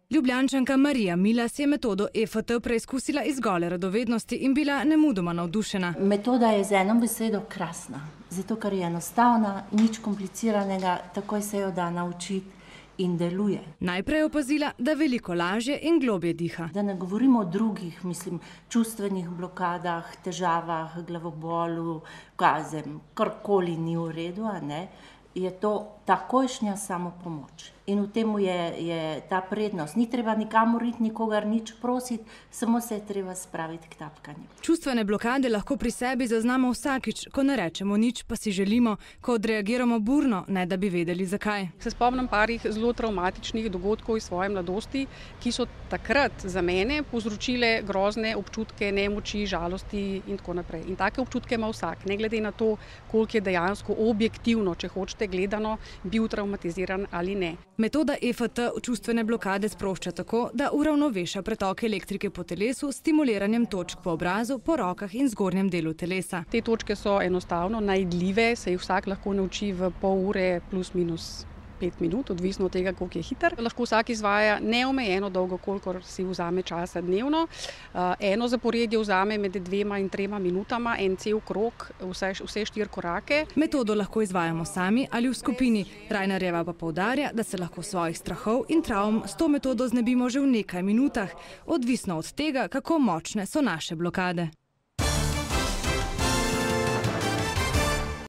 Ljubljančanka Marija Milas je metodo EFT preizkusila iz gole radovednosti in bila nemudoma navdušena. Metoda je z eno besedo krasna, zato ker je enostavna, nič kompliciranega, takoj se jo da naučiti in deluje. Najprej je opazila, da veliko lažje in globje diha. Da ne govorimo o drugih, čustvenih blokadah, težavah, glavobolu, karkoli ni v redu, je to takojšnja samopomoč. In v tem je ta prednost. Ni treba nikamor iti, nikogar nič prositi, samo se je treba spraviti k tapkanju. Čustvene blokade lahko pri sebi zaznamo vsakič, ko ne rečemo nič, pa si želimo, ko odreagiramo burno, ne da bi vedeli zakaj. Se spomnim parih zelo travmatičnih dogodkov iz svoje mladosti, ki so takrat za mene povzročile grozne občutke nemoči, žalosti in tako naprej. In take občutke ima vsak, ne glede na to, koliko je dejansko objektivno, če hočete gledano, bil travmatiziran ali ne. Metoda EFT čustvene blokade sprošča tako, da uravnoveša pretok elektrike po telesu s stimuliranjem točk po obrazu, po rokah in zgornjem delu telesa. Te točke so enostavno najdljive, se jih vsak lahko nauči v pol ure plus minus 5 minut, odvisno od tega, koliko je hiter. Lahko vsak izvaja neomejeno dolgo, kolikor si vzame časa dnevno. Eno zaporedje vzame med 2 in 3 minutama, en cel krog, vse 4 korake. Metodo lahko izvajamo sami ali v skupini. Rajnarjeva pa poudarja, da se lahko svojih strahov in travm s to metodo znebimo že v nekaj minutah, odvisno od tega, kako močne so naše blokade.